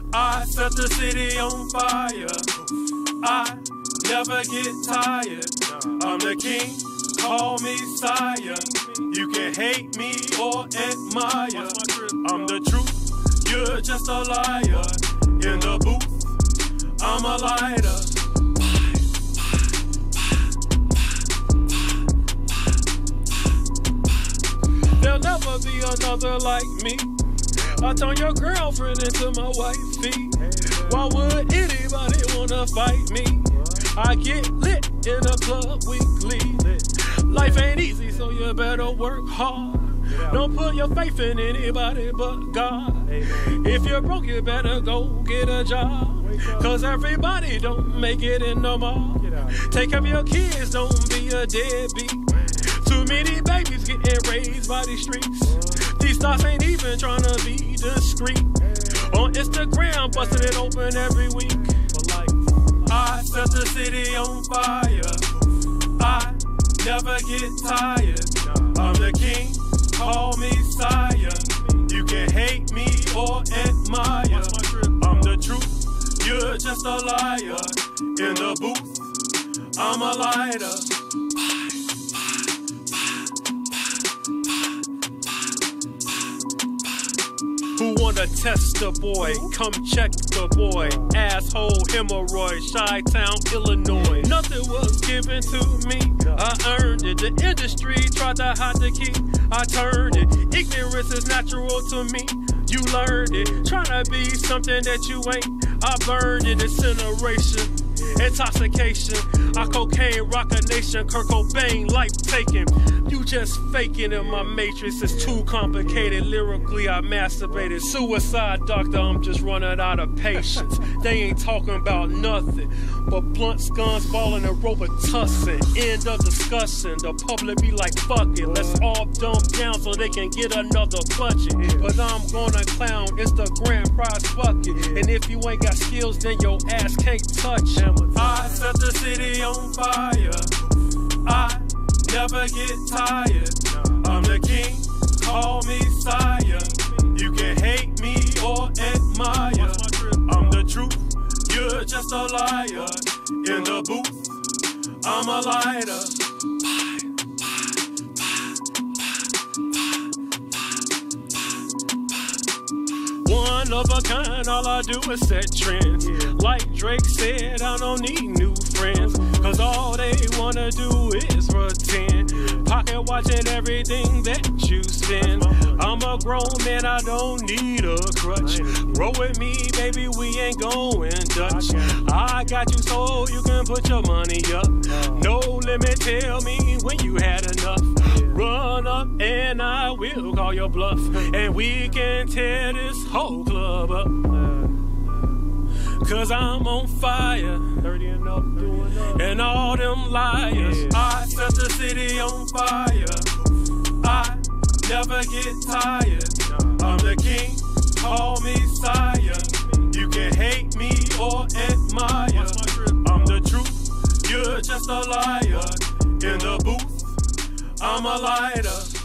I set the city on fire. I never get tired. I'm the king, call me sire. You can hate me or admire. I'm the truth, you're just a liar. In the booth, I'm a lighter. There'll never be another like me. I turn your girlfriend into my wifey. Why would anybody wanna fight me? I get lit in a club weekly. Life ain't easy, so you better work hard. Don't put your faith in anybody but God. If you're broke, you better go get a job. Cause everybody don't make it in no more. Take care of your kids, don't be a deadbeat. Too many babies getting raised by these streets. These thoughts ain't even trying to be discreet. On Instagram, busting it open every week. I set the city on fire. I never get tired. I'm the king, call me sire. You can hate me or admire. I'm the truth, you're just a liar. In the booth, I'm a lighter. Who wanna test the boy? Come check the boy. Asshole, hemorrhoid, Chi-Town, Illinois. Nothing was given to me, I earned it. The industry tried to hide the key, I turned it. Ignorance is natural to me, you learned it. Tryna be something that you ain't, I burned it. Incineration, intoxication. I cocaine, rock a nation, Kurt Cobain, life taking. You just faking in my matrix, it's too complicated. Lyrically, I masturbated. Suicide doctor, I'm just running out of patience. They ain't talking about nothing but blunts, guns, balling, and Robitussin. End of discussion. The public be like, fuck it, let's all dumb down so they can get another budget. But I'm gonna clown, it's the grand prize, fuck it. And if you ain't got skills, then your ass can't touch. I set the city on fire. I never get tired. I'm the king, call me sire. You can hate me or admire. I'm the truth, you're just a liar. In the booth, I'm a lighter. One of a kind, all I do is set trends. Like Drake said, I don't need new friends. Cause all they wanna do is pretend. Pocket watching everything that you spend. I'm a grown man, I don't need a crutch. Roll with me, baby, we ain't going Dutch. I got you so you can put your money up. No limit, tell me when you had enough. Run up and I will call your bluff. And we can tear this whole club up. Cause I'm on fire. And all them liars. I set the city on fire. I never get tired. I'm the king, call me sire. You can hate me or admire. I'm the truth, you're just a liar. In the booth, I'm a lighter.